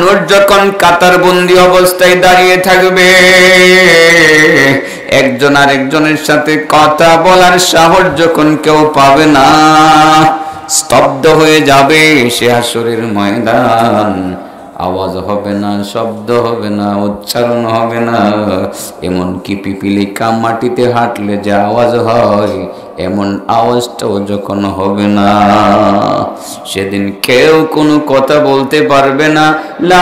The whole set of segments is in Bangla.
মানুষ যখন কাতারবন্দি অবস্থায় দাঁড়িয়ে থাকবে, একজন আরেকজনের সাথে কথা বলার সাহস যখন কেউ পাবে না, স্তব্ধ হয়ে যাবে সে হাসরের ময়দান। আওয়াজ হবে না, শব্দ হবে না, উচ্চারণ হবে না। এমনকি পিপিলিকা মাটিতে হাঁটলে যে আওয়াজ হয়, এমন আওয়াজটাও যখন হবে না, সেদিন কেউ কোনো কথা বলতে পারবে না। লা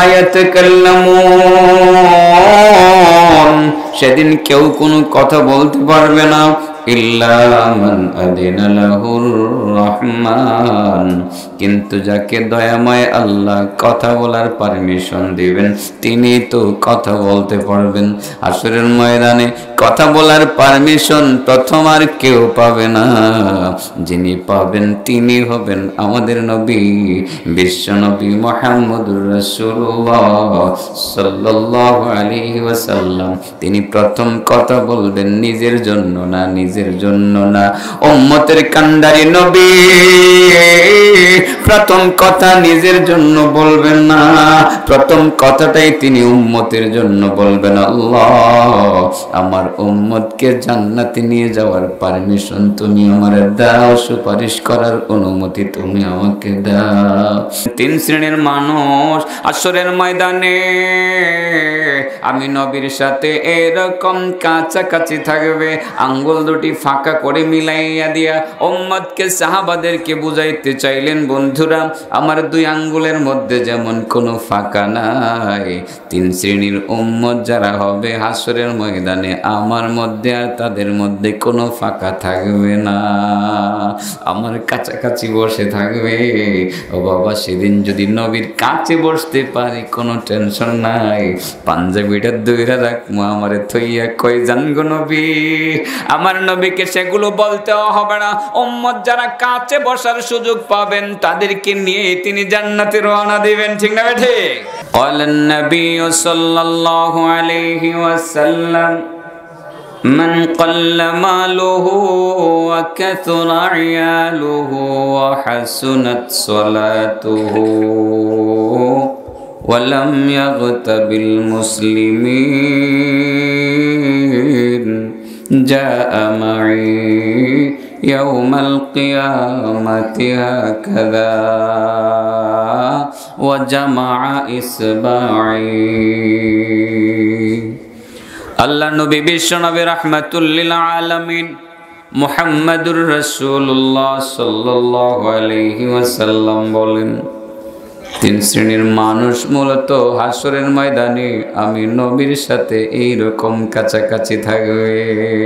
ইয়াতাকাল্লামুন, সেদিন কেউ কোনো কথা বলতে পারবে না। ইল্লা মান আযিনা লাহুর রহমান, কিন্তু যাকে দয়াময় আল্লাহ কথা বলার পারমিশন দিবেন, তিনি তো কথা বলতে পারবেন। হাসরের ময়দানে কথা বলার পারমিশন প্রথম আর কেউ পাবে না। যিনি পাবেন তিনি হবেন আমাদের নবী, বিশ্ব নবী মুহাম্মদুর রাসূলুল্লাহ সাল্লাল্লাহু আলাইহি ওয়াসাল্লাম। তিনি প্রথম কথা বলবেন নিজের জন্য না, নিজের জন্য না, উম্মতের কান্ডারি নবী প্রথম কথা নিজের জন্য বলবেন না, প্রথম কথাটাই তিনি উম্মতের জন্য বলবেন। আল্লাহ, আমার উম্মতকে জান্নাতে নিয়ে যাওয়ার পারমিশন তুমি আমারে দাও, সুপারিশ করার অনুমতি তুমি আমাকে দাও। তিন শ্রেণীর মানুষ হাসরের ময়দানে আমি নবীর সাথে এরকম কাছাকাছি থাকবে, আঙ্গুল দুটি ফাঁকা করে মিলাইয়া দিয়া উম্মতকে সাহাবাদেরকে বুঝাইতে চাইলেন, বন্ধুরা আমার দুই আঙ্গুলের মধ্যে যেমন কোনো ফাঁকা নাই, তিন শ্রেণীর উম্মত যারা হবে হাসরের ময়দানে আমার মধ্যে আর তাদের মধ্যে কোনো ফাঁকা থাকবে না, আমার কাছাকাছি বসে থাকবে। ও বাবা, সেদিন যদি নবীর কাছে বসতে পারি কোনো টেনশন নাই, পাঞ্জাবিটা দইরা রাখবো আমারে থইয়া কই জান গো নবী। আমার নবীকে সেগুলো বলতেও হবে না। উম্মত যারা কাছে বসার সুযোগ পাবেন তাদেরকে নিয়ে তিনি জান্নাতে রওনা দিবেন, ঠিক না বেঠে? ক্বালান নবী সাল্লাল্লাহু আলাইহি ওয়াসাল্লাম মান ক্বাল্লা মালুহু ওয়া কাথুরা ইয়ালুহু ওয়া হাসুনাত সালাতুহু ওয়া লাম ইয়াগতাবিল মুসলিমিন জাআ মা'i ইয়াউমাল কিয়ামাতি হাকাযা ওয়া জামা'a ইসবা'i। আল্লাহ নবী বিশ্ব নবী রাহমাতুল লিল আলামিন মুহাম্মাদুর রাসূলুল্লাহ সাল্লাল্লাহু আলাইহি ওয়াসাল্লাম বলেন, তিন শ্রেণীর মানুষ মূলত হাসরের ময়দানে আমি নবীর সাথে এইরকম কাছাকাছি থাকবে।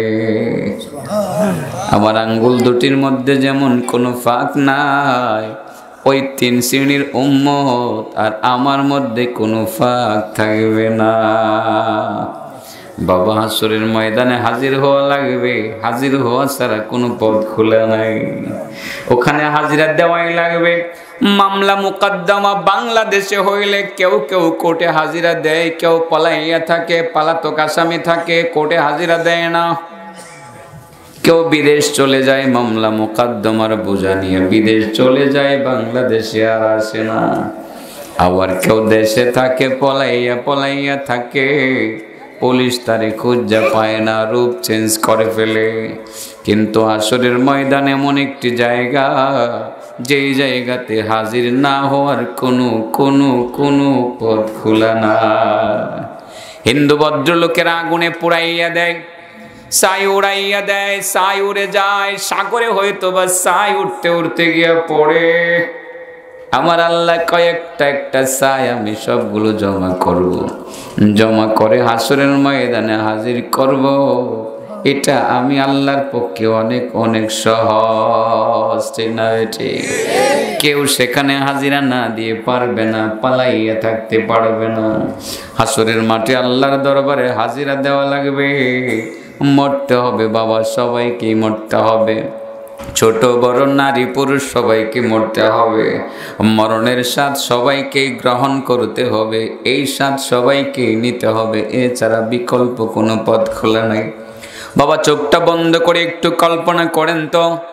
আমার আঙ্গুল দুটির মধ্যে যেমন কোনো ফাঁক নাই, ওই তিন শ্রেণীর উম্মত আর আমার মধ্যে কোনো ফাঁক থাকবে না। বাবা, হাসরের ময়দানে হাজির হওয়া লাগবে, হাজির হওয়া ছাড়া কোনো পথ খোলা নাই, ওখানে হাজিরা দেওয়াই লাগবে। মামলা মুকদ্দমা বাংলাদেশে হইলে কেউ কেউ কোর্টে হাজিরা দেয়, কেউ পলাইয়া থাকে, পালাতক আসামি থাকে, কোর্টে হাজিরা দেয় না। কেউ বিদেশ চলে যায়, মামলা মুকদ্দমার বোঝা নিয়ে বিদেশ চলে যায়, বাংলাদেশে আর আসে না। আবার কেউ দেশে থাকে, পলাইয়া পলাইয়া থাকে, পুলিশ তারে খুঁজে পায় না, রূপ চেঞ্জ করে ফেলে। কিন্তু হাসরের ময়দান এমন একটি জায়গা, যেই জায়গাতে হাজির না হওয়ার কোনো পথ খোলা না। হিন্দু ভদ্রলোকেরা আগুনে পুড়াইয়া দেয়, ছাই উড়াইয়া দেয়, ছাই উড়ে যায় সাগরে, হয়তো বা ছাই উঠতে উঠতে গিয়ে পড়ে। আমার আল্লাহ কয়েকটা একটা ছাই আমি সবগুলো জমা করব, জমা করে হাসরের ময়দানে হাজির করব। এটা আমি আল্লাহর পক্ষে অনেক অনেক সহজ, ঠিক না? কেউ সেখানে হাজিরা না দিয়ে পারবে না, পালাইয়া থাকতে পারবে না। হাসরের মাঠে আল্লাহর দরবারে হাজিরা দেওয়া লাগবে, মরতে হবে বাবা, সবাইকেই মরতে হবে, ছোট বড় নারী পুরুষ সবাইকে মরতে হবে। মরণের স্বাদ সবাইকেই গ্রহণ করতে হবে, এই স্বাদ সবাইকেই নিতে হবে, এছাড়া বিকল্প কোনো পথ খোলা নাই। বাবা, চোখটা বন্ধ করে একটু কল্পনা করেন তো,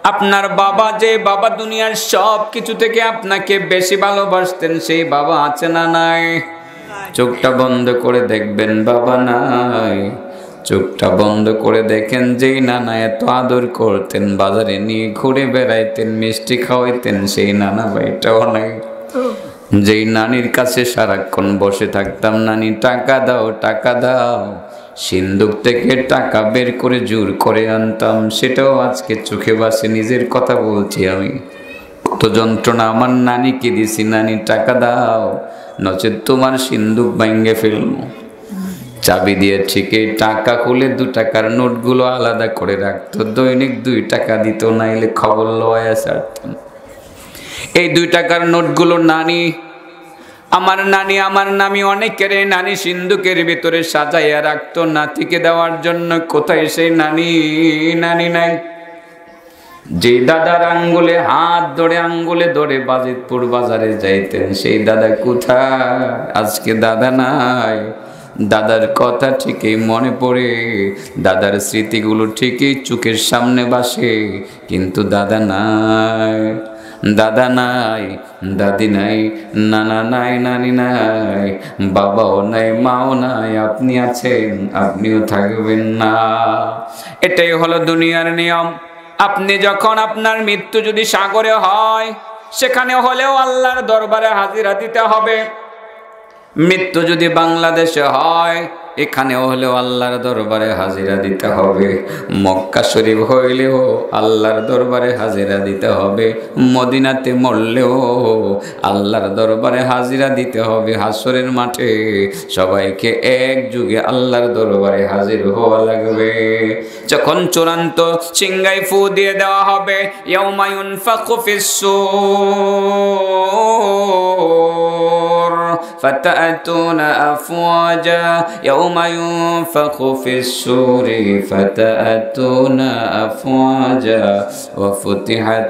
আপনার বাবা, যে বাবা দুনিয়ার সব কিছু থেকে আপনাকে বেশি ভালোবাসতেন, সেই বাবা আছে না নাই? চোখটা বন্ধ করে দেখবেন বাবা নাই। চোখটা বন্ধ করে দেখেন যেই নানা এত আদর করতেন, বাজারে নিয়ে ঘুরে বেড়াইতেন, মিষ্টি খাওয়াইতেন, সেই নানা ভাইটাও নাই। যেই নানির কাছে সারাক্ষণ বসে থাকতাম, নানি টাকা দাও টাকা দাও, সিন্দুক থেকে টাকা বের করে জোর করে আনতাম, সেটাও আজকে চোখে ভাসে। নিজের কথা বলছি আমি, কত যন্ত্রণা আমার নানিকে দিছি, নানি টাকা দাও, নচেত তোমার সিন্দুক ভাঙ্গে ফেলবো। চাবি দিয়ে ঠিকই টাকা খুলে 2 টাকার নোটগুলো আলাদা করে রাখতো, দৈনিক 2 টাকা দিত, নাইলে খবর লওয়া ছাড়তাম। এই 2 টাকার নোটগুলো নানি, আমার নামি অনেকের নানি সিন্ধুকের ভিতরে সাজাইয়া রাখতো নাতিকে দেওয়ার জন্য। কোথায় সেই নানি? নানি নাই। যে দাদার আঙ্গুলে হাত ধরে, আঙ্গুলে ধরে বাজিতপুর বাজারে যাইতেন, সেই দাদা কোথায়? আজকে দাদা নাই। দাদার কথা ঠিকই মনে পড়ে, দাদার স্মৃতিগুলো ঠিকই চোখের সামনে ভাসে, কিন্তু দাদা নাই। দাদা নাই, দাদি নাই, নানা নাই, নানি নাই, বাবাও নাই, মাও নাই। আপনি আছেন, আপনিও থাকবেন না। এটাই হলো দুনিয়ার নিয়ম। আপনি যখন, আপনার মৃত্যু যদি সাগরে হয়, সেখানে হলেও আল্লাহর দরবারে হাজিরা দিতে হবে। মৃত্যু যদি বাংলাদেশে হয়, এখানেও হলেও আল্লাহর দরবারে হাজিরা দিতে হবে। মক্কা শরীফ হইলেও আল্লাহর দরবারে হাজিরা দিতে হবে। মদিনাতে মরলেও আল্লাহর দরবারে হাজিরা দিতে হবে। হাসরের মাঠে সবাইকে এক যুগে আল্লাহর দরবারে হাজির হওয়া লাগবে। যখন চূড়ান্ত সিংহায় ফু দিয়ে দেওয়া হবে, ইয়াউমা ইউনফাখু ফিস-সূর ফাতা'তুনা আফওয়াজা, يوم ينفخ في السور فتأتون أفواجا وفتحت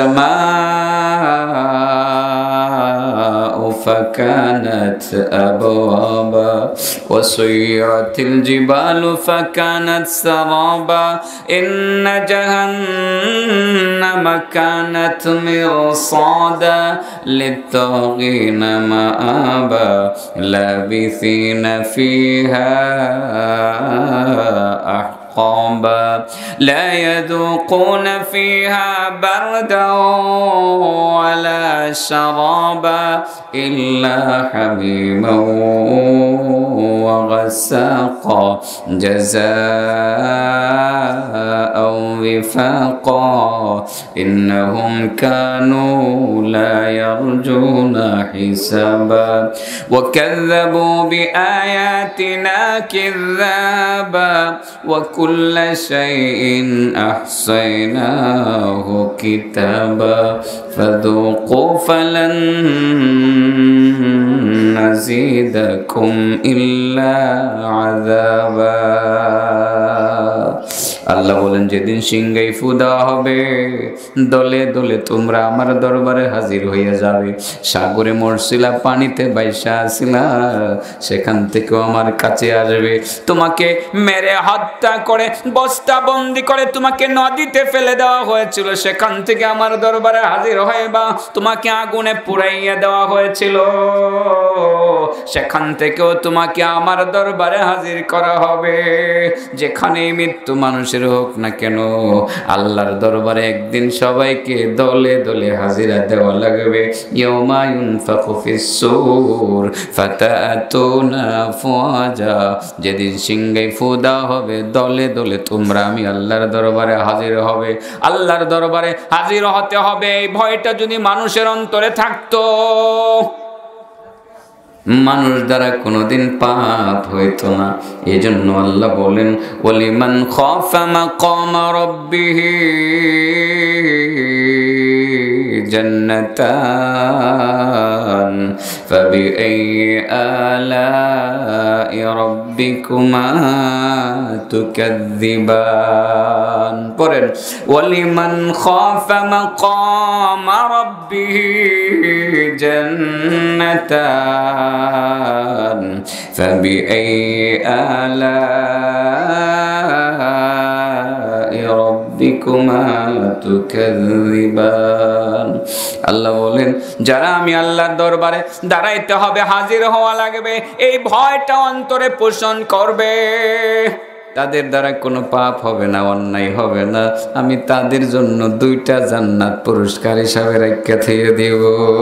السماء فكانت أبوابا وسيرت الجبال فكانت سرابا إن جهنم كانت مرصادا للطاغين مآبا لابثين فيها أحقابا لا يذوقون فيها بردا ولا شرابا إلا حميما وغساقا جزاء وفاقا إنهم كانوا لا يرجون حسابا وكذبوا بآياتنا كذابا وكل شيء أحصيناه كتابا فذوقوا فلن نزيدكم إلا عذابا আল্লাহ বলেন, যেদিন সিংহায় ফু দেওয়া হবে, দলে দলে তোমরা আমার দরবারে হাজির হইয়া যাবে। সাগরে মরছিলা, পানিতে বাইসা আসিলা, সেখান থেকেও আমার কাছে আসবে। তোমাকে মেরে হত্যা করে বস্তা বন্দি করে তোমাকে নদীতে ফেলে দেওয়া হয়েছিল, সেখান থেকে আমার দরবারে হাজির হইবা। তোমাকে আগুনে পুড়াইয়া দেওয়া হয়েছিল, সেখান থেকেও তোমাকে আমার দরবারে হাজির করা হবে। যেখানেই মৃত্যু মানুষের হোক না কেন, আল্লাহর দরবারে একদিন সবাইকে দলে দলে হাজিরা দেওয়া লাগবে। ইয়াউমা ইউনফাখু ফিস-সূর ফাতা'তুনা আফওয়াজা, যেদিন সিংহায় ফু দেওয়া হবে, দলে দলে তোমরা আমি আল্লাহর দরবারে হাজির হবে। আল্লাহর দরবারে হাজির হতে হবে, এই ভয়টা যদি মানুষের অন্তরে থাকতো, মানুষ দ্বারা কোনোদিন পাপ হইতো না। এই জন্য আল্লাহ বলেন, ওয়ালিমান খাফা মাকামা রাব্বিহি জান্নাতান ফাবিআইয়ি আলাই রাব্বিকুমা তুকাযযিবান। পড়েন, ওয়ালিমান খাফা মাকামা রাব্বিহি জান্নাতান ফাবিআইয়ি আলাই রাব্বিকুমা রাব্বিকুমা তুকাযযিবান। আল্লাহ বলেন যারা আমি আল্লাহর দরবারে দাঁড়াইতে হবে, হাজির হওয়া লাগবে, এই ভয়টা অন্তরে পোষণ করবে, তাদের দ্বারা কোনো পাপ হবে না, অন্যায় হবে না, আমি তাদের জন্য 2টা জান্নাত পুরস্কার হিসাবে রেখে দিয়ে দেব।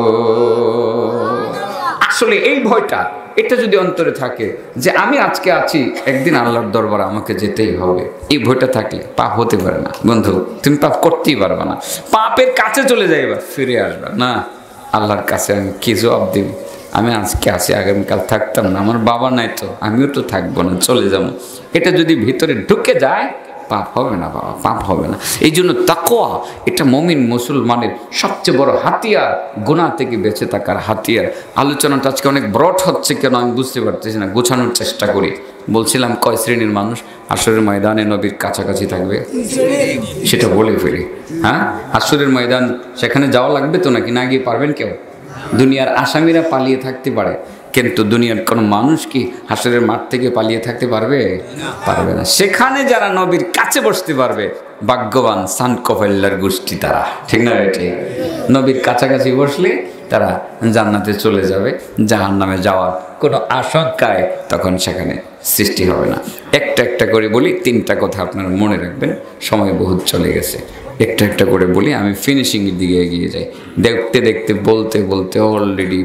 আসলে এই ভয়টা, এটা যদি অন্তরে থাকে যে আমি আজকে আছি, একদিন আল্লাহর দরবারে আমাকে যেতেই হবে, এই ভয়টা থাকলে পাপ হতে পারে না। বন্ধু, তুমি পাপ করতেই পারবে না, পাপের কাছে চলে যাইবা, ফিরে আসবা না। আল্লাহর কাছে আমি কি জবাব দিব? আমি আজকে আছি, আগামীকাল থাকতাম না, আমার বাবা নাই তো, আমিও তো থাকবো না, চলে যাবো। এটা যদি ভিতরে ঢুকে যায়, পাপ হবে না বাবা, পাপ হবে না। এই জন্য তাকওয়া এটা মুমিন মুসলমানের সবচেয়ে বড় হাতিয়ার, গুনাহ থেকে বেঁচে থাকার হাতিয়ার। আলোচনাটা আজকে অনেক ব্রড হচ্ছে কেন আমি বুঝতে পারতেছি না, গোছানোর চেষ্টা করি। বলছিলাম কয় শ্রেণীর মানুষ হাশরের ময়দানে নবীর কাছাকাছি থাকবে, সেটা বলে ফেলি। হ্যাঁ, হাশরের ময়দান, সেখানে যাওয়া লাগবে তো নাকি? না গিয়ে পারবেন কেউ? দুনিয়ার আসামিরা পালিয়ে থাকতে পারে, কিন্তু দুনিয়ার কোনো মানুষ কি হাশরের মাঠ থেকে পালিয়ে থাকতে পারবে? পারবে না। সেখানে যারা নবীর কাছে বসতে পারবে, ভাগ্যবান সানকফাইল্লার গোষ্ঠী তারা, ঠিক না? এটাই নবীর কাছাকাছি বসলে তারা জান্নাতে চলে যাবে, জাহান্নামে যাওয়ার কোনো আশঙ্কায় তখন সেখানে সৃষ্টি হবে না। একটা একটা করে বলি, 3টা কথা আপনারা মনে রাখবেন, সময় বহুত চলে গেছে। একটা একটা করে বলি, আমি ফিনিশিংয়ের দিকে এগিয়ে যাই। দেখতে দেখতে বলতে বলতে অলরেডি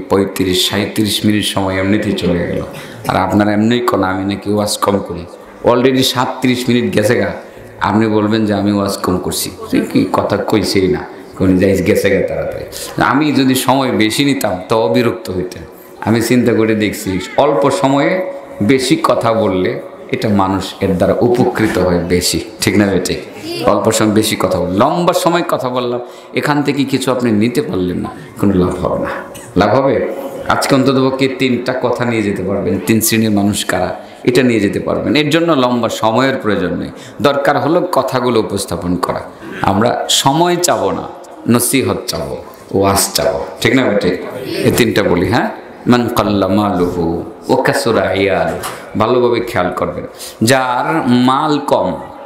35-37 মিনিট সময় এমনিতেই চলে গেল। আর আপনারা এমনিই কোন আমি নাকি ওয়াজ কম করি, অলরেডি 37 মিনিট গেছে গা। আপনি বলবেন যে আমি ওয়াজ কম করছি, কি কথা কইছেই না, কোন যাই গেছে গা তাড়াতাড়ি। আমি যদি সময় বেশি নিতাম তো অবিরক্ত হইতেন। আমি চিন্তা করে দেখছি, অল্প সময়ে বেশি কথা বললে এটা মানুষ এর দ্বারা উপকৃত হয় বেশি, ঠিক না? বেটে অল্প সময় বেশি কথা বল, লম্বা সময় কথা বললাম, এখান থেকে কিছু আপনি নিতে পারলেন না, কোনো লাভ হবে না। লাভ হবে? আজকে অন্ততপক্ষে 3টা কথা নিয়ে যেতে পারবেন। 3 শ্রেণীর মানুষ কারা, এটা নিয়ে যেতে পারবেন। এর জন্য লম্বা সময়ের প্রয়োজন নেই, দরকার হলো কথাগুলো উপস্থাপন করা। আমরা সময় চাবো না, নসিহত চাবো, ওয়াজ চাবো, ঠিক না বেটে? এই 3টা বলি। হ্যাঁ, মান কাল্লা মালুহু ও কাসুরা ইয়াল, ভালোভাবে খেয়াল করবেন। যার মাল কম,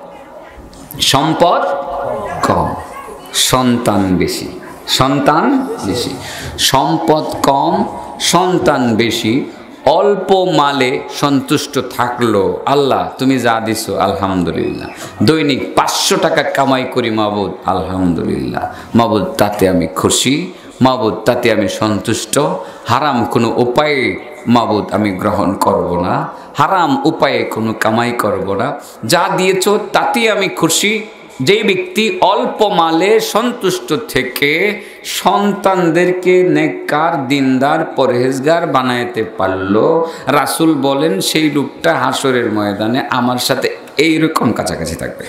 সম্পদ কম, সন্তান বেশি, সন্তান বেশি, সম্পদ কম, সন্তান বেশি, অল্প মালে সন্তুষ্ট থাকলো, আল্লাহ তুমি যা দিছো আলহামদুলিল্লাহ, দৈনিক 500 টাকা কামাই করি মাবুদ আলহামদুলিল্লাহ, মাবুদ তাতে আমি খুশি, মাবুদ তাতে আমি সন্তুষ্ট, হারাম কোনো উপায়ে মাবুদ আমি গ্রহণ করব না, হারাম উপায়ে কোনো কামাই করব না, যা দিয়েছ তাতেই আমি খুশি। যেই ব্যক্তি অল্প মালে সন্তুষ্ট থেকে সন্তানদেরকে নেককার, দিনদার, পরহেজগার বানাইতে পারলো, রাসূল বলেন সেই লোকটা হাশরের ময়দানে আমার সাথে এইরকম কাছাকাছি থাকবে।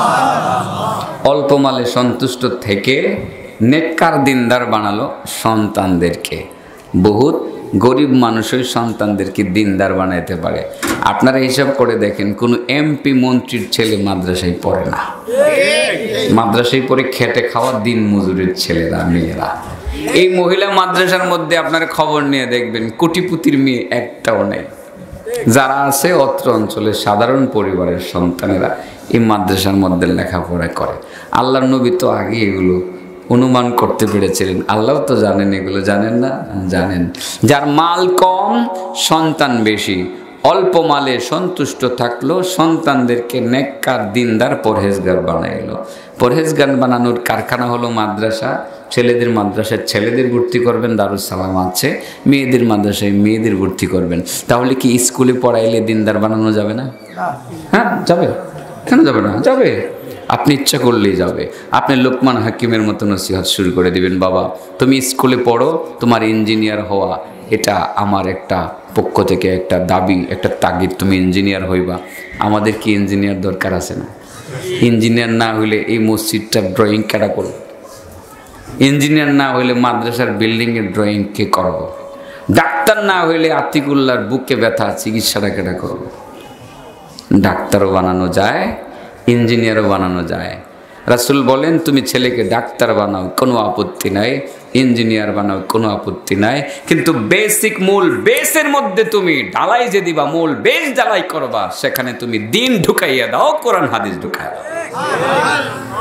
অল্প মালে সন্তুষ্ট থেকে নেককার, দিনদার বানালো সন্তানদেরকে। বহুত গরিব মানুষই সন্তানদেরকে দিনদার বানাইতে পারে। আপনারা হিসাব করে দেখেন, কোনো এমপি মন্ত্রীর ছেলে মাদ্রাসায় পড়ে না, মাদ্রাসায় পড়ে খেটে খাওয়া দিন মজুরের ছেলেরা, মেয়েরা। এই মহিলা মাদ্রাসার মধ্যে আপনারা খবর নিয়ে দেখবেন, কোটিপতির মেয়ে একটাও নেই। যারা আছে অত্র অঞ্চলের সাধারণ পরিবারের সন্তানেরা এই মাদ্রাসার মধ্যে লেখাপড়া করে। আল্লাহর নবী তো আগে এগুলো অনুমান করতে পেরেছিলেন, আল্লাহ তো জানেন, এগুলো জানেন না? জানেন। যার মাল কম, সন্তান বেশি, অল্প মালে সন্তুষ্ট থাকলো, সন্তানদেরকে নেককার, দিনদার, পরহেজগার বানাইলো। পরহেজগার বানানোর কারখানা হলো মাদ্রাসা। ছেলেদের মাদ্রাসায় ছেলেদের ভর্তি করবেন, দারুস সালাম আছে। মেয়েদের মাদ্রাসায় মেয়েদের ভর্তি করবেন। তাহলে কি স্কুলে পড়াইলে দিনদার বানানো যাবে না? হ্যাঁ, যাবে। কেন যাবে না? যাবে। আপনি ইচ্ছা করলেই যাবে। আপনি লোকমান হাকিমের মতো নসিহত শুরু করে দিবেন, বাবা তুমি স্কুলে পড়ো, তোমার ইঞ্জিনিয়ার হওয়া এটা আমার একটা পক্ষ থেকে একটা দাবি, একটা তাগিদ, তুমি ইঞ্জিনিয়ার হইবা। আমাদের কি ইঞ্জিনিয়ার দরকার আছে না? ইঞ্জিনিয়ার না হইলে এই মসজিদটার ড্রয়িং কেটা করব? ইঞ্জিনিয়ার না হইলে মাদ্রাসার বিল্ডিংয়ের ড্রয়িং কে করব? ডাক্তার না হইলে আতিকুল্লাহর বুকে ব্যথা চিকিৎসাটা কেটা করব? ডাক্তারও বানানো যায়, ইঞ্জিনিয়ারও বানানো যায়। রাসূল বলেন তুমি ছেলেকে ডাক্তার বানাও, কোনো আপত্তি নাই, ইঞ্জিনিয়ার বানাও, কোনো আপত্তি নাই, কিন্তু বেসিক মূল বেসের মধ্যে তুমি ঢালাই যে দিবা, মূল বেস ঢালাই করবা, সেখানে তুমি দিন ঢুকাইয়া দাও, কোরআন হাদিস ঢুকাইয়া দাও।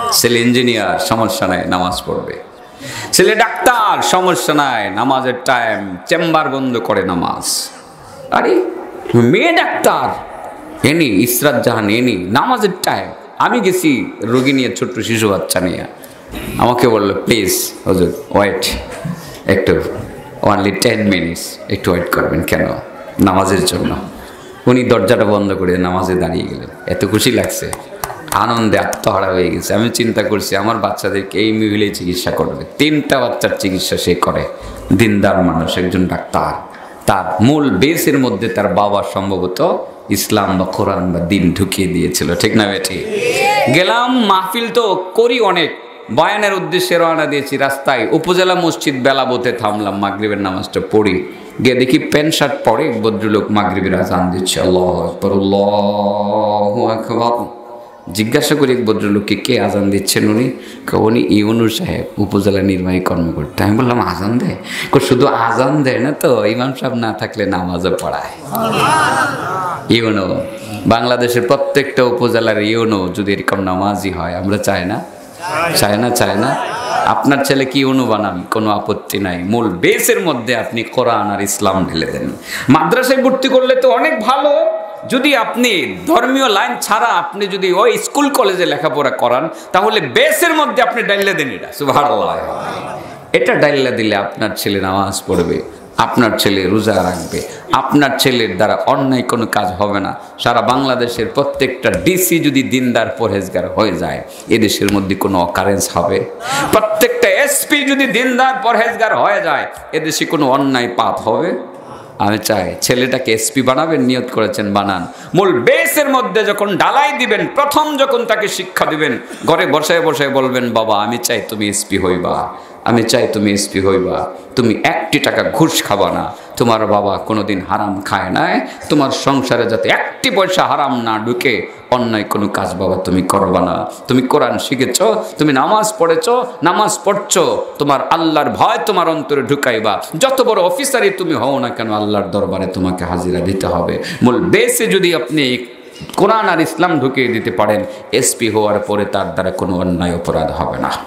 ছেলে ইঞ্জিনিয়ার, সমস্যা নাই, নামাজ পড়বে। ছেলে ডাক্তার, সমস্যা নাই, নামাজের টাইম, চেম্বার বন্ধ করে নামাজ। আরে মেয়ে ডাক্তার, এনি ইসরাত জাহান, এনি নামাজের টাইম। আমি গেছি রোগী নিয়ে, ছোট্ট শিশু বাচ্চা নিয়ে, আমাকে বললো প্লিজ হুজুর ওয়েট একটু, অনলি 10 মিনিটস, একটু ওয়েট করবেন। কেন? নামাজের জন্য। উনি দরজাটা বন্ধ করে নামাজে দাঁড়িয়ে গেলেন। এত খুশি লাগছে, আনন্দে আত্মহারা হয়ে গেছে। আমি চিন্তা করছি আমার বাচ্চাদেরকে এই মহিলাই চিকিৎসা করবে। 3টা বাচ্চার চিকিৎসা সে করে। দিনদার মানুষ, একজন ডাক্তার। তার মূল বেসের মধ্যে তার বাবা সম্ভবত ইসলাম বা কোরআন বা দিন ঢুকিয়ে দিয়েছিল, ঠিক না বেটি? গেলাম, মাহফিল তো করি অনেক, বয়ানের উদ্দেশ্যে রওনা দিয়েছি। রাস্তায় উপজেলা মসজিদ বেলাবতে থামলাম, মাগরিবের নামাজটা পড়ি। গিয়ে দেখি প্যান্ট শার্ট পরে ভদ্রলোক মাগরিবের আজান দিচ্ছে। আল্লাহু আকবার, আল্লাহু আকবার। জিজ্ঞাসা করি এক ভদ্রলোককে, কে আজান দিচ্ছেন? উনি ইউনুস সাহেব, উপজেলা নির্বাহী কর্মকর্তা। আমি বললাম আজান দেয়? শুধু আজান দেয় না তো, ইমাম সাহেব না থাকলে নামাজও পড়ায়। ইউনো, বাংলাদেশের প্রত্যেকটা উপজেলার ইউনো যদি এরকম নামাজি হয়, আমরা চাই না? চায় না? আপনার ছেলে কি ইউনো বানান, কোনো আপত্তি নাই। মূল বেসের মধ্যে আপনি কোরআন আর ইসলাম ঢেলে দেন। মাদ্রাসায় ভর্তি করলে তো অনেক ভালো। যদি আপনি ধর্মীয় লাইন ছাড়া আপনি যদি ওই স্কুল কলেজে লেখাপড়া করান, তাহলে বেসের মধ্যে আপনি ডাইলে দেন। এটা সুবহানাল্লাহ, এটা ডাইলে দিলে আপনার ছেলে নামাজ পড়বে, আপনার ছেলে রোজা রাখবে, আপনার ছেলের দ্বারা অন্যায় কোনো কাজ হবে না। সারা বাংলাদেশের প্রত্যেকটা ডিসি যদি দিনদার পরহেজগার হয়ে যায়, এদেশের মধ্যে কোনো অকারেন্স হবে? প্রত্যেকটা এসপি যদি দিনদার পরহেজগার হয়ে যায়, এদেশে কোনো অন্যায় পাপ হবে? আমি চাই ছেলেটাকে এসপি বানাবেন, নিয়ত করেছেন বানান। মূল বেসের মধ্যে যখন ডালাই দিবেন, প্রথম যখন তাকে শিক্ষা দিবেন, ঘরে বসে বসে বলবেন, বাবা আমি চাই তুমি এসপি হইবা, আমি চাই তুমি এসপি হইবা, তুমি 1টি টাকা ঘুষ খাবা না, তোমার বাবা কোনোদিন হারাম খায় নাই, তোমার সংসারে যাতে 1টি পয়সা হারাম না ঢুকে, অন্যায় কোনো কাজ বাবা তুমি করবা না। তুমি কোরআন শিখেছ, তুমি নামাজ পড়েছ, নামাজ পড়ছো, তোমার আল্লাহর ভয় তোমার অন্তরে ঢুকাইবা। যত বড় অফিসারই তুমি হও না কেন, আল্লাহর দরবারে তোমাকে হাজিরা দিতে হবে। মূল বেসে যদি আপনি কোরআন আর ইসলাম ঢুকিয়ে দিতে পারেন, এসপি হওয়ার পরে তার দ্বারা কোনো অন্যায় অপরাধ হবে না,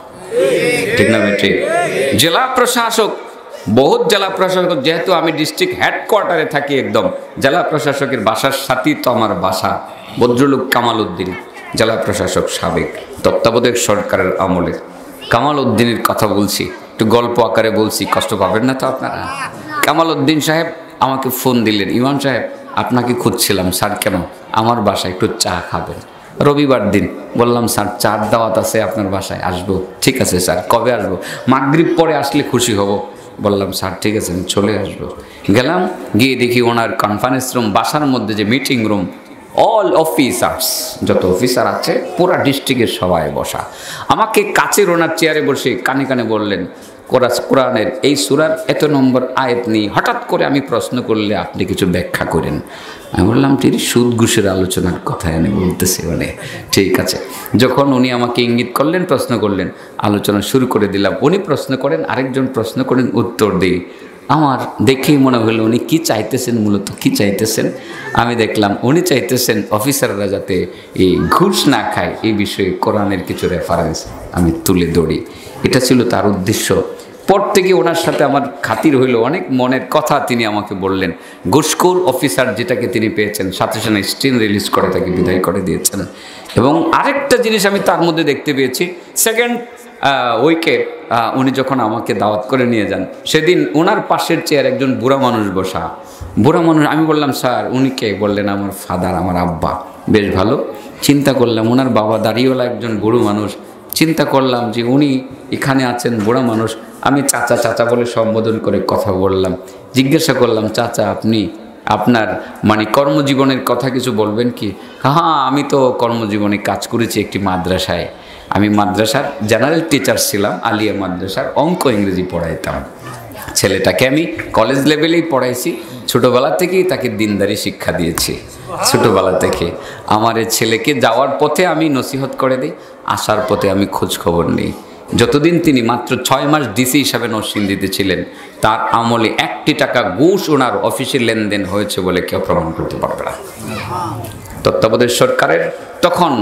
ঠিক না বেটি? জেলা প্রশাসক, বহুত জেলা প্রশাসক, যেহেতু আমি ডিস্ট্রিক্ট হেডকোয়ার্টারে থাকি, একদম জেলা প্রশাসকের বাসার সাথেই তো আমার বাসা। ভদ্রলোক কামাল উদ্দিন, জেলা প্রশাসক সাবেক, তত্ত্বাবধায়ক সরকারের আমলে। কামাল উদ্দিনের কথা বলছি, একটু গল্প আকারে বলছি, কষ্ট পাবেন না তো আপনারা। কামাল উদ্দিন সাহেব আমাকে ফোন দিলেন, ইমাম সাহেব আপনাকে খুঁজছিলাম। স্যার কেন? আমার বাসায় একটু চা খাবেন। রবিবার দিন। বললাম স্যার চার দাওয়াত আছে আপনার বাসায়, আসবো। ঠিক আছে স্যার, কবে আসবো? মাগরিব পরে আসলে খুশি হব। বললাম স্যার ঠিক আছে, আমি চলে আসবো। গেলাম, গিয়ে দেখি ওনার কনফারেন্স রুম, বাসার মধ্যে যে মিটিং রুম, অল অফিসার্স, যত অফিসার আছে পুরা ডিস্ট্রিক্টের সবাই বসা। আমাকে কাছের ওনার চেয়ারে বসে কানে কানে বললেন, কোরআনের এই সূরার এত নম্বর আয়াত নেই, হঠাৎ করে আমি প্রশ্ন করলে আপনি কিছু ব্যাখ্যা করেন। আমি বললাম তিনি সুদ ঘুষের আলোচনার কথা এনে বলতেছে, মানে ঠিক আছে। যখন উনি আমাকে ইঙ্গিত করলেন, প্রশ্ন করলেন, আলোচনা শুরু করে দিলাম। উনি প্রশ্ন করেন, আরেকজন প্রশ্ন করেন, উত্তর দিই। আমার দেখেই মনে হলো উনি কি চাইতেছেন, মূলত কি চাইতেছেন। আমি দেখলাম উনি চাইতেছেন অফিসাররা যাতে এই ঘুষ না খায়, এই বিষয়ে কোরআনের কিছু রেফারেন্স আমি তুলে ধরি। এটা ছিল তার উদ্দেশ্য। পর থেকে ওনার সাথে আমার খাতির হইল, অনেক মনের কথা তিনি আমাকে বললেন। ঘুষখোর অফিসার যেটাকে তিনি পেয়েছেন, সাথে সাথে স্টিল রিলিজ করে তাকে বিদায় করে দিয়েছেন। এবং আরেকটা জিনিস আমি তার মধ্যে দেখতে পেয়েছি, সেকেন্ড উইকে উনি যখন আমাকে দাওয়াত করে নিয়ে যান, সেদিন ওনার পাশের চেয়ার একজন বুড়া মানুষ বসা। বুড়া মানুষ, আমি বললাম স্যার উনি কে? বললেন আমার ফাদার, আমার আব্বা। বেশ ভালো। চিন্তা করলাম ওনার বাবা দাঁড়িয়েওয়ালা একজন বুড়ো মানুষ। চিন্তা করলাম যে উনি এখানে আছেন, বুড়া মানুষ। আমি চাচা চাচা বলে সম্বোধন করে কথা বললাম। জিজ্ঞাসা করলাম, চাচা আপনি আপনার মানে কর্মজীবনের কথা কিছু বলবেন কি? হ্যাঁ, আমি তো কর্মজীবনে কাজ করেছি একটি মাদ্রাসায়। আমি মাদ্রাসার জেনারেল টিচার ছিলাম, আলিয়া মাদ্রাসার, অঙ্ক ইংরেজি পড়াইতাম। ছেলেটাকে আমি কলেজ লেভেলেই পড়াইছি। ছোটোবেলা থেকেই তাকে দিনদারি শিক্ষা দিয়েছি। ছোটোবেলা থেকে আমার এই ছেলেকে যাওয়ার পথে আমি নসিহত করে দিই, আসার পথে আমি খোঁজ খবর নিই। যতদিন তিনি মাত্র 6 মাস ডিসি হিসাবে নরসিংদীতে ছিলেন, তার আমলে 1টি টাকা ঘুষ ওনার অফিসে লেনদেন হয়েছে বলে কেউ প্রমাণ করতে পারবে না। তত্ত্বাবধায়ক সরকারের তখন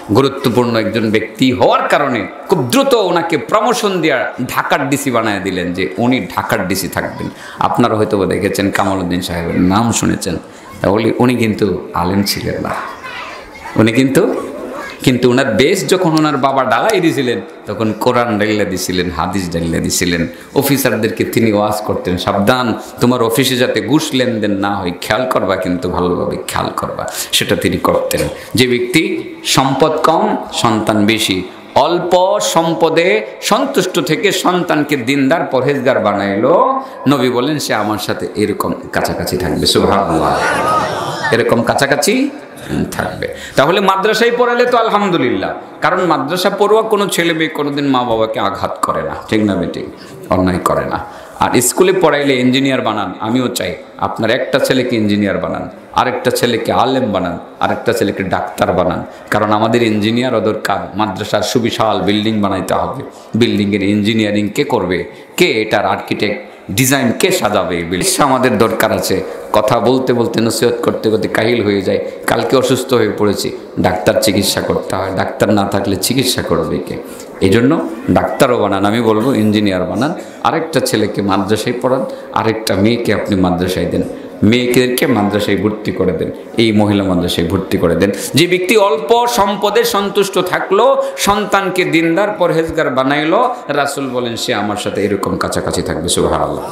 গুরুত্বপূর্ণ একজন ব্যক্তি হওয়ার কারণে খুব দ্রুত ওনাকে প্রমোশন দিয়ে ঢাকার ডিসি বানায় দিলেন, যে উনি ঢাকার ডিসি থাকবেন। আপনারা হয়তো দেখেছেন কামালউদ্দিন সাহেবের নাম শুনেছেন, তাহলে উনি কিন্তু আলেম ছিলেন না। উনি কিন্তু ওনার বেশ যখন ওনার বাবা ডালাই দিয়েছিলেন, তখন কোরআন ডাইল্লা দিছিলেন, হাদিস ডাইল্লা দিছিলেন। অফিসারদেরকে তিনি ওয়াজ করতেন, সাবধান, তোমার অফিসে যাতে ঘুষ লেনদেন না হয়, খেয়াল করবা, কিন্তু ভালোভাবে খেয়াল করবা, সেটা তিনি করতেন। যে ব্যক্তি সম্পদ কম, সন্তান বেশি, অল্প সম্পদে সন্তুষ্ট থেকে সন্তানকে দিনদার পরহেজগার বানাইলো, নবী বলেন সে আমার সাথে এরকম কাছাকাছি থাকবে। সুবহানাল্লাহ, এরকম কাছাকাছি থাকবে। তাহলে মাদ্রাসায় পড়ালে তো আলহামদুলিল্লাহ, কারণ মাদ্রাসা পড়ুয়া কোনো ছেলে মেয়ে কোনোদিন মা বাবাকে আঘাত করে না, ঠিক না বেটি? অন্যায় করে না। আর স্কুলে পড়াইলে ইঞ্জিনিয়ার বানান, আমিও চাই আপনার একটা ছেলেকে ইঞ্জিনিয়ার বানান, আরেকটা ছেলেকে আলেম বানান, আরেকটা ছেলেকে ডাক্তার বানান। কারণ আমাদের ইঞ্জিনিয়ারও দরকার। মাদ্রাসার সুবিশাল বিল্ডিং বানাইতে হবে, বিল্ডিংয়ের ইঞ্জিনিয়ারিং কে করবে? কে এটার আর্কিটেক্ট, ডিজাইন কে সাজাবে? আমাদের দরকার আছে। কথা বলতে বলতে, নসিহত করতে করতে কাহিল হয়ে যায়। কালকে অসুস্থ হয়ে পড়েছি, ডাক্তার চিকিৎসা করতে হয়, ডাক্তার না থাকলে চিকিৎসা করবে কে? এই জন্য ডাক্তারও বানান, আমি বলবো ইঞ্জিনিয়ার বানান, আরেকটা ছেলেকে মাদ্রাসায় পড়ান, আরেকটা মেয়েকে আপনি মাদ্রাসায় দেন, মেয়েদেরকে মাদ্রাসায় ভর্তি করে দেন, এই মহিলা মাদ্রাসায় ভর্তি করে দেন। যে ব্যক্তি অল্প সম্পদে সন্তুষ্ট থাকলো, সন্তানকে দিনদার পরহেজগার বানাইলো, রাসূল বলেন সে আমার সাথে এরকম কাছাকাছি থাকবে। সুবহানাল্লাহ।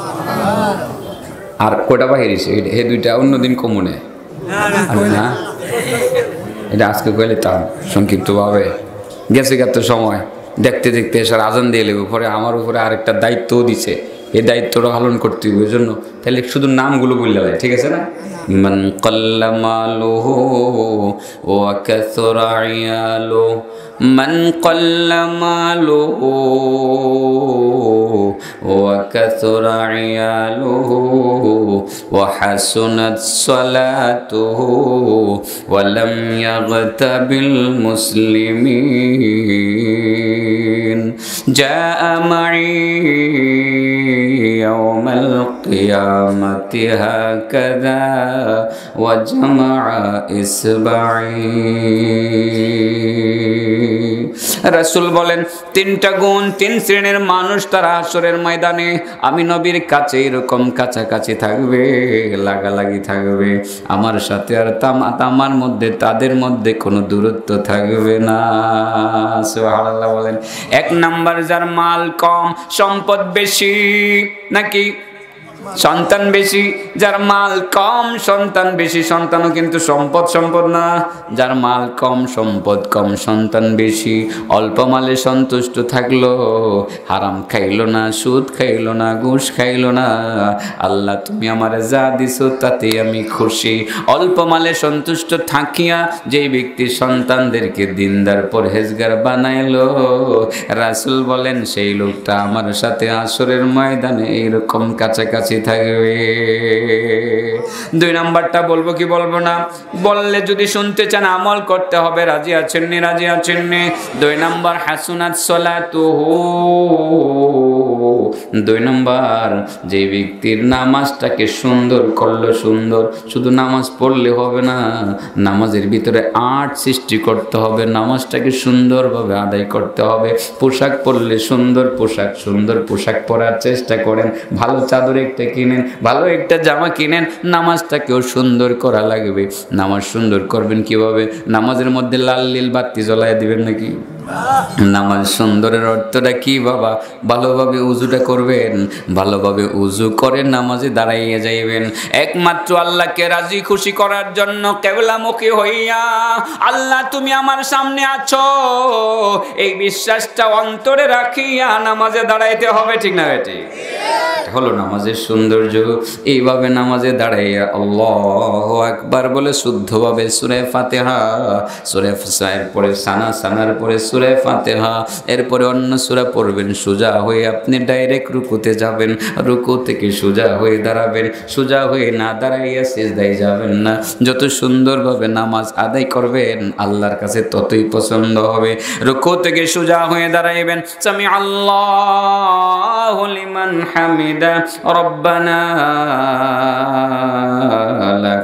আর কয়টা বাহিরিছে হে দুইটা অন্যদিন কমনে না, এটা আজকে কইলে তা সংক্ষিপ্তভাবে গেছে গেত সময় দেখতে দেখতে এসার আজান দিয়ে লেবে পরে আমার উপরে আরেকটা দায়িত্বও দিছে, এই দায়িত্বটা পালন করতে হবে। ওই জন্য তাহলে শুধু নামগুলো বললে হয়, ঠিক আছে না? মান ক্বাল্লা মালুহু ওয়া কাসুরা ইয়ালুহু, মান ক্বাল্লা মালুহু ওয়া কাসুরা ইয়ালুহু ওয়া হাসুনাত সালাতুহু ওয়া লাম ইয়াগতাবিল মুসলিমিন জাআ মাই ইয়াউমাল কিয়ামাতি হাকাযা ওয়া জামাআ ইসবাঈ। রাসূল বলেন তিনটা গুণ, তিন শ্রেণীর মানুষ তারা হাসরের ময়দানে আমি নবীর কাছে এরকম কাছাকাছি থাকবে, লাগালাগি থাকবে আমার সাথে, আর আমার মধ্যে তাদের মধ্যে কোনো দূরত্ব থাকবে না। সুবহানাল্লাহ বলেন। এক নাম্বার, যার মাল কম, সম্পদ বেশি, নাকি সন্তান বেশি। যার মাল কম, সন্তান বেশি, সন্তানও কিন্তু সম্পদ না। যার মাল কম, সম্পদ কম, সন্তান বেশি, অল্প মালে সন্তুষ্ট থাকলো, হারাম খাইলো না, সুদ খাইলো না, ঘুষ খাইলো না, আল্লাহ তুমি আমার যা দিছো তাতে আমি খুশি। অল্প মালে সন্তুষ্ট থাকিয়া যে ব্যক্তি সন্তানদেরকে দিনদার পরহেজগার বানাইলো, রাসূল বলেন সেই লোকটা আমার সাথে হাসরের ময়দানে এইরকম কাছাকাছি থাকবে। দুই নাম্বারটা বলবো কি বলবো না? বললে যদি শুনতে চান আমল করতে হবে। রাজি আছেন নি? রাজি আছেন নি? দুই নাম্বার, হাসুনাত সালাতুহু। দুই নাম্বার, যে ব্যক্তির নামাজটাকে সুন্দর করলো, সুন্দর শুধু নামাজ পড়লে হবে না, নামাজের ভিতরে আর্ট সৃষ্টি করতে হবে, নামাজটাকে সুন্দরভাবে আদায় করতে হবে। পোশাক পরলে সুন্দর পোশাক, সুন্দর পোশাক পরার চেষ্টা করেন, ভালো চাদর একটা কিনেন, ভালো একটা জামা কিনেন, নামাজটাকেও সুন্দর করা লাগবে। নামাজ সুন্দর করবেন কিভাবে? নামাজের মধ্যে লাল নীল বাতি জ্বলায় দিবেন নাকি? নামাজ সুন্দরের অর্থটা কি বাবা? ভালোভাবে উজুটা করবেন, ভালোভাবে উজু করে নামাজে দাঁড়াইয়া যাইবেন, একমাত্র আল্লাহকে রাজি খুশি করার জন্য কিবলামুখী হইয়া, আল্লাহ তুমি আমার সামনে আছো এই বিশ্বাসটা অন্তরে রাখিয়া নামাজে দাঁড়াইতে হবে, ঠিক না বেটি? হলো নামাজের সৌন্দর্য। এইভাবে নামাজে দাঁড়াইয়া আল্লাহু আকবার বলে শুদ্ধভাবে সূরা ফাতিহা, সূরা ফাতিহার পরে সানা, সানার পরে সূরা ফাতিহা, এরপরে অন্য সূরা পড়বেন, সোজা হয়ে আপনি ডাইরেক্ট রুকুতে যাবেন, রুকু থেকে সোজা হয়ে দাঁড়াবেন, সোজা হয়ে না দাঁড়াইয়া সিজদায় যাবেন না। যত সুন্দরভাবে নামাজ আদায় করবেন আল্লাহর কাছে ততই পছন্দ হবে। রুকু থেকে সোজা হয়ে দাঁড়াইবেন, সামি আল্লাহু লিমান হামিদা রব্বানা লাক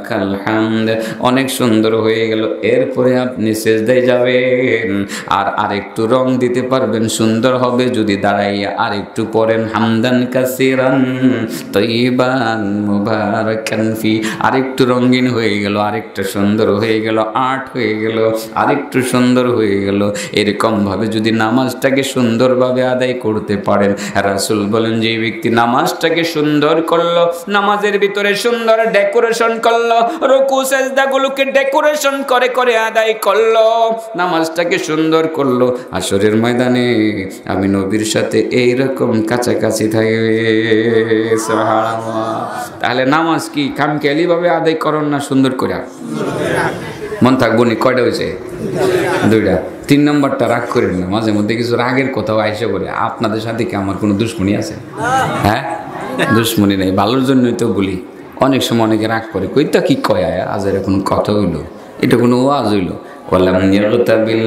লাকাল হামদ, অনেক সুন্দর হয়ে গেল। এরপরে আপনি সিজদায় যাবেন, আর আরেকটু রং দিতে পারবেন, সুন্দর হবে যদি দাঁড়াইয়া আরেকটু পড়েন হামদান কাসিরান তয়্যিবান মুবারাকান ফি, আরেকটু রঙিন হয়ে গেল, আরেকটু সুন্দর হয়ে গেল, আর্ট হয়ে গেল, আরেকটু সুন্দর হয়ে গেল। এরকম ভাবে যদি নামাজটাকে সুন্দরভাবে আদায় করতে পারেন, রাসূল বলেন যে ব্যক্তি নামাজটাকে সুন্দর করলো, নামাজের ভিতরে সুন্দর ডেকোরেশন করলো, রুকু সিজদাগুলোকে ডেকোরেশন করে করে আদায় করলো, নামাজটাকে সুন্দর করলো, হাশরের ময়দানে আমি নবীর সাথে এইরকম কাছাকাছি থাকবে। সুবহানাল্লাহ। তাহলে নামাজ কি খামখেয়ালি ভাবে আদায় করুন না সুন্দর করে? মন থাকবো নি? কয়টা হয়েছে? দুইটা। 3 নম্বরটা রাগ করেন না, মাঝে মধ্যে কিছু রাগের কথাও আইসে বলে। আপনাদের সাথে কি আমার কোনো দুশ্মনী আছে? হ্যাঁ, দুশ্মনী নেই, ভালোর জন্যই তো বলি। অনেক সময় অনেকে রাগ করে, কইতা কি কয় আজ এরকম কথা হইলো, এটা কোনো ওয়াজ হইলো? ওয়ালাম ইয়াগতাবিল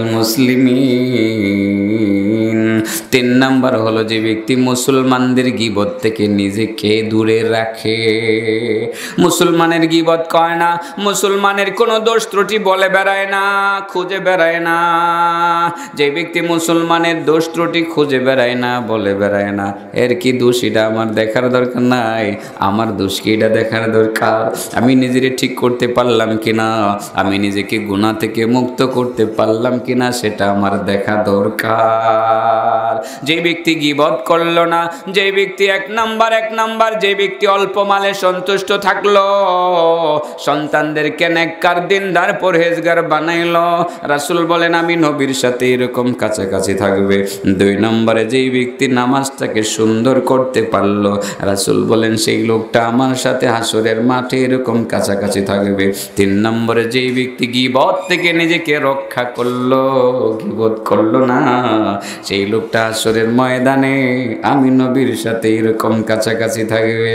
মুসলিমিন। 3 নাম্বার হলো যে ব্যক্তি মুসলমানদের গীবত থেকে নিজেকে দূরে রাখে। মুসলমানের গীবত করে না, মুসলমানের কোনো দোষ ত্রুটি বলে বেড়ায় না, খুঁজে বেড়ায় না। যে ব্যক্তি মুসলমানের দোষ ত্রুটি খুঁজে বেড়ায় না, বলে বেড়ায় না, এর কি দোষ এটা আমার দেখার দরকার নাই, আমার দোষ কি এটা দেখার দরকার। আমি নিজেরে ঠিক করতে পারলাম কিনা, আমি নিজেকে গুনাহ থেকে মুক্ত করতে পারলাম কিনা, সেটা আমার দেখা দরকার। যে ব্যক্তি গীবত করলো না, যে ব্যক্তি এক নাম্বার যে ব্যক্তি অল্প মালে সন্তুষ্ট থাকলো, সন্তানদেরকে নেককার দিনদার পরহেজগার বানাইলো, রাসূল বলেন আমি নবীর সাথে এরকম কাছাকাছি থাকবে। 2 নম্বরে যেই ব্যক্তি নামাজটাকে সুন্দর করতে পারলো, রাসূল বলেন সেই লোকটা আমার সাথে হাসরের মাঠে এরকম কাছাকাছি থাকবে। 3 নম্বরে যেই ব্যক্তি গীবত থেকে নিজেকে রক্ষা করলো, গীবত করলো না, সেই লোকটা হাসরের ময়দানে আমি নবীর সাথে এরকম কাছাকাছি থাকবে।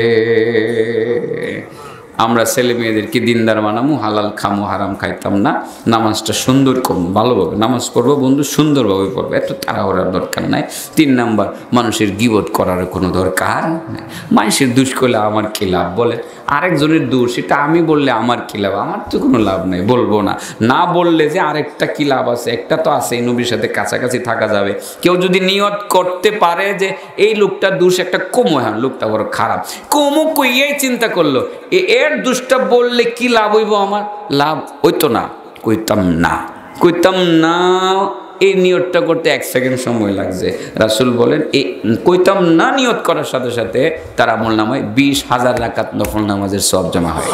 আমরা ছেলে মেয়েদেরকে দিনদার বানাবো, হালাল খামো, হারাম খাইতাম না, নামাজটা সুন্দর করবো, ভালোভাবে নামাজ পড়বো বন্ধু, সুন্দরভাবে পড়বো, এত তাড়াহুড়ার দরকার নাই। 3 নাম্বার, মানুষের গীবত করার কোনো দরকার নাই। মানুষের দোষ করলে আমার কী লাভ বলে? আরেকজনের দোষ, সেটা আমি বললে আমার কী লাভ? আমার তো কোনো লাভ নাই, বলবো না। না বললে যে আরেকটা কী লাভ আছে? একটা তো আছে, এই নবীর সাথে কাছাকাছি থাকা যাবে। কেউ যদি নিয়ত করতে পারে যে এই লোকটার দোষ একটা কমো, হ্যাঁ লোকটা বড় খারাপ, কমো কইয়াই চিন্তা করলো এর দোষটা বললে কি লাভ হইব? আমার লাভ হইতো না, কইতাম না। এই নিয়তটা করতে 1 সেকেন্ড সময় লাগছে। রাসূল বলেন এই কইতাম না নিয়ত করার সাথে সাথে তার আমলনামায় 20,000 রাকাত নফল নামাজের সওয়াব জমা হয়।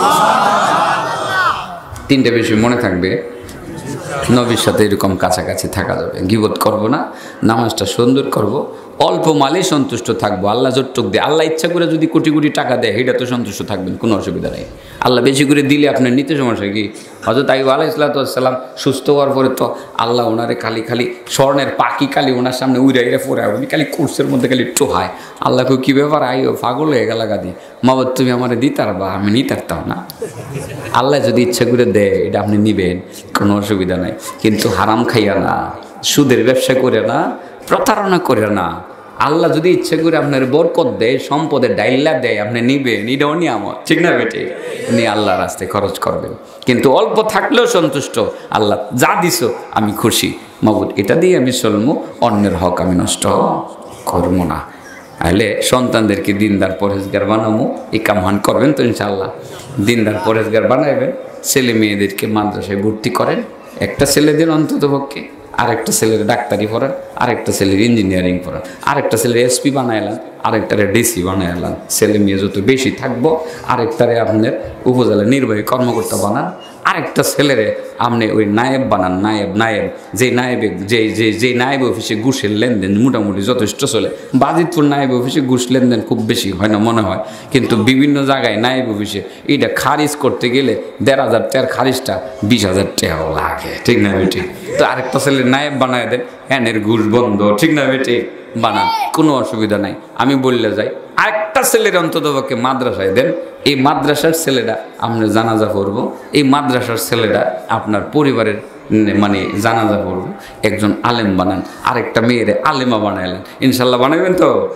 3টে বিষয় মনে থাকবে, নবীর সাথে এরকম কাছাকাছি থাকা যাবে, গীবত করব না, নামাজটা সুন্দর করব, অল্প মালে সন্তুষ্ট থাকবো। আল্লাহ যতটুক দেয়, আল্লাহ ইচ্ছা করে যদি কোটি কোটি টাকা দেয়, এটা তো সন্তুষ্ট থাকবেন, কোনো অসুবিধা নেই। আল্লাহ বেশি করে দিলে আপনার নিতে সমস্যা কি? হযরত আইয়ুব আলাইহিস সালাম সুস্থ হওয়ার পরে তো আল্লাহ ওনারে খালি স্বর্ণের পাখি ওনার সামনে উড়ে পড়ে, উনি খালি কোর্সের মধ্যে খালি টোহায়। আল্লাহ কী ব্যাপার, আইয়ো পাগল হয়ে গেল গাদি, মাবাদ তুমি আমার দিতার বা আমি নিতারতাম না। আল্লাহ যদি ইচ্ছা করে দেয়, এটা আপনি নিবেন, কোনো অসুবিধা নাই। কিন্তু হারাম খাইয়া না, সুদের ব্যবসা করে না, প্রতারণা করে না। আল্লাহ যদি ইচ্ছা করে আপনার বরকত দেয়, সম্পদের ডাইল্লা দেয়, আপনি নিবেন, এটাও নিয়ামত, ঠিক না বেটে? নিয়ে আল্লাহ রাস্তায় খরচ করবেন, কিন্তু অল্প থাকলেও সন্তুষ্ট। আল্লাহ যা দিছো আমি খুশি, মাবুদ এটা দিয়ে আমি চলবো, অন্যের হক আমি নষ্ট করবো না। তাহলে সন্তানদেরকে দিনদার পরহেজগার বানাবো, এই কামহান করবেন তো ইনশাআল্লাহ। দিনদার পরহেজগার বানাইবেন, ছেলে মেয়েদেরকে মাদ্রাসায় ভর্তি করেন, একটা ছেলেদের অন্তত পক্ষে, আরেকটা ছেলের ডাক্তারি পড়ান, আরেকটা ছেলের ইঞ্জিনিয়ারিং পড়ান, আরেকটা ছেলের এসপি বানাইলাম, আরেকটারে ডিসি বানাইলাম। ছেলে মেয়ে যত বেশি থাকবো, আরেকটারে আপনার উপজেলা নির্বাহী কর্মকর্তা বানান, আরেকটা ছেলেরে আপনি ওই নায়েব বানান, নায়েব যে নায়েব অফিসে ঘুষের লেনদেন মোটামুটি যথেষ্ট চলে। বাজিতপুর নায়েব অফিসে ঘুষ লেনদেন খুব বেশি হয় না মনে হয়, কিন্তু বিভিন্ন জায়গায় নায়েব অফিসে এটা খারিজ করতে গেলে 1,500 টাকার খারিজটা 20,000 টাকাও লাগে, ঠিক না বেটি? তো আরেকটা ছেলে নায়েব বানায় দেন, হ্যানের ঘুষ বন্ধ, ঠিক না বেটি? বানান, কোনো অসুবিধা নাই। আমি বললে যাই, আরেকটা ছেলের অন্ততপক্ষে মাদ্রাসায় দেন, এই মাদ্রাসার ছেলেটা আপনার জানাজা পড়বো, এই মাদ্রাসার ছেলেটা আপনার পরিবারের মানে জানাজা পড়বো। একজন আলেম বানান, আরেকটা মেয়েরে আলেমা বানাইলেন, ইনশাল্লাহ বানাবেন তো?